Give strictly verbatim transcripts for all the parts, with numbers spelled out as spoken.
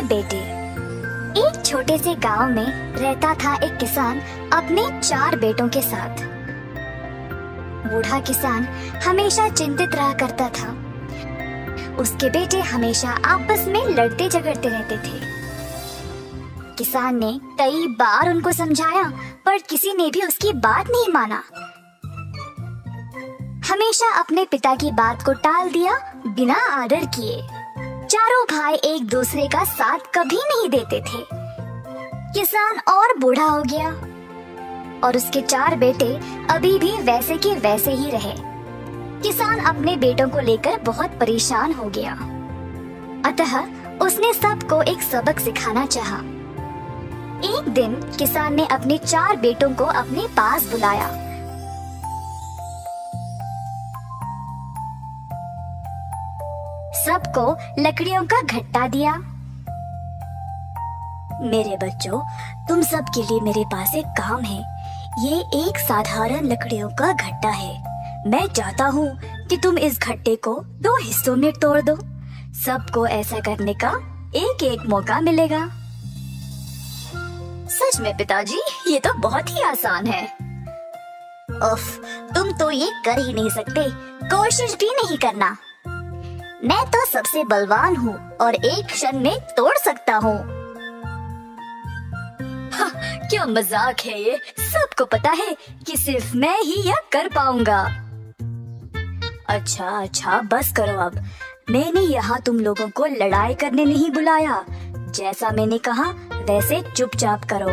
बेटे। एक छोटे से गांव में रहता था एक किसान अपने चार बेटों के साथ। बूढ़ा किसान हमेशा चिंतित रहा करता था। उसके बेटे हमेशा आपस में लड़ते झगड़ते रहते थे। किसान ने कई बार उनको समझाया, पर किसी ने भी उसकी बात नहीं माना। हमेशा अपने पिता की बात को टाल दिया बिना आदर किए। चारों भाई एक दूसरे का साथ कभी नहीं देते थे। किसान और बूढ़ा हो गया और उसके चार बेटे अभी भी वैसे के वैसे ही रहे। किसान अपने बेटों को लेकर बहुत परेशान हो गया। अतः उसने सबको एक सबक सिखाना चाहा। एक दिन किसान ने अपने चार बेटों को अपने पास बुलाया। सबको लकड़ियों का घट्टा दिया। मेरे बच्चों, तुम सब के लिए मेरे पास एक काम है। ये एक साधारण लकड़ियों का घट्टा है। मैं चाहता हूँ कि तुम इस घट्टे को दो हिस्सों में तोड़ दो। सबको ऐसा करने का एक एक मौका मिलेगा। सच में पिताजी, ये तो बहुत ही आसान है। उफ, तुम तो ये कर ही नहीं सकते, कोशिश भी नहीं करना। मैं तो सबसे बलवान हूँ और एक क्षण में तोड़ सकता हूँ। क्या मजाक है ये। सबको पता है कि सिर्फ मैं ही यह कर पाऊंगा। अच्छा अच्छा, बस करो अब। मैंने यहाँ तुम लोगों को लड़ाई करने नहीं बुलाया। जैसा मैंने कहा वैसे चुपचाप करो।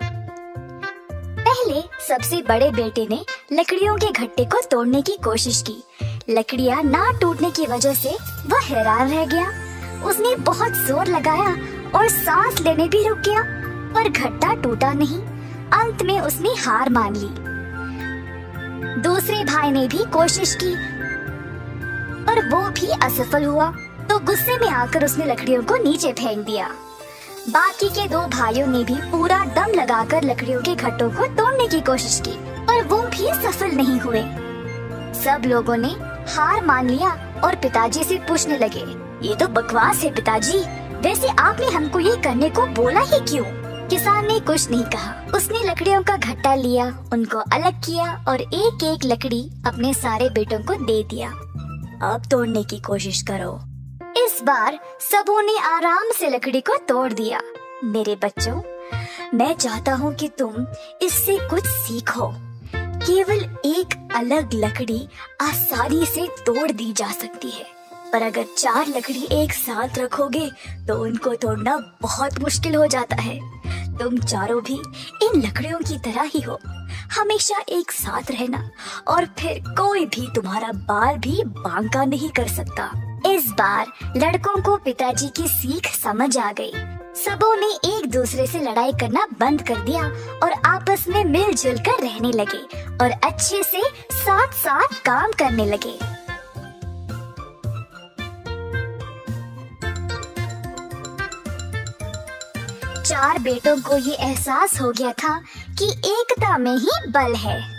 पहले सबसे बड़े बेटे ने लकड़ियों के घट्टे को तोड़ने की कोशिश की। लकड़ियाँ ना टूटने की वजह से वह हैरान रह गया। उसने बहुत जोर लगाया और सांस लेने भी रुक गया, पर घट्टा टूटा नहीं। अंत में उसने हार मान ली। दूसरे भाई ने भी कोशिश की, पर वो भी असफल हुआ। तो गुस्से में आकर उसने लकड़ियों को नीचे फेंक दिया। बाकी के दो भाइयों ने भी पूरा दम लगाकर लकड़ियों के घट्टों को तोड़ने की कोशिश की, पर वो भी सफल नहीं हुए। सब लोगों ने हार मान लिया और पिताजी से पूछने लगे, ये तो बकवास है पिताजी, वैसे आपने हमको ये करने को बोला ही क्यों? किसान ने कुछ नहीं कहा। उसने लकड़ियों का घट्टा लिया, उनको अलग किया और एक एक लकड़ी अपने सारे बेटों को दे दिया। अब तोड़ने की कोशिश करो। इस बार सबों ने आराम से लकड़ी को तोड़ दिया। मेरे बच्चों, मैं चाहता हूँ कि तुम इससे कुछ सीखो। केवल एक अलग लकड़ी आसानी से तोड़ दी जा सकती है, पर अगर चार लकड़ी एक साथ रखोगे तो उनको तोड़ना बहुत मुश्किल हो जाता है। तुम चारों भी इन लकड़ियों की तरह ही हो, हमेशा एक साथ रहना और फिर कोई भी तुम्हारा बाल भी बांका नहीं कर सकता। इस बार लड़कों को पिताजी की सीख समझ आ गई। सबों ने एक दूसरे से लड़ाई करना बंद कर दिया और आपस में मिलजुल कर रहने लगे और अच्छे से साथ साथ काम करने लगे। चार बेटों को ये एहसास हो गया था कि एकता में ही बल है।